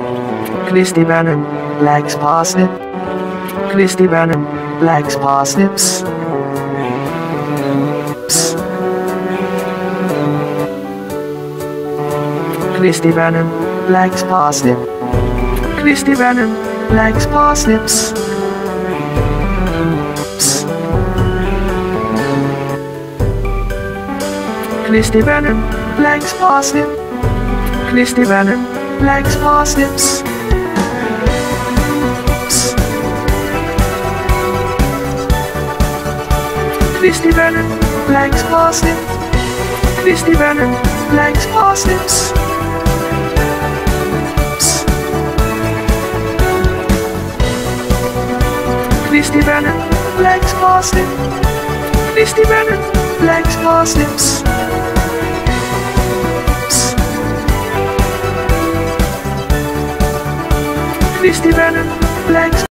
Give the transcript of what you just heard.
Christy Venom likes parsnip. Christy Venom likes parsnips. Christy Venom likes parsnip. Christy Venom likes parsnips. Christy Venom likes parsnip. Christy Venom likes parsnips. Christy Venom likes parsnip. Christy Venom likes parsnips. Christy Venom likes parsnip. Christy Venom likes parsnips. Christy Venom likes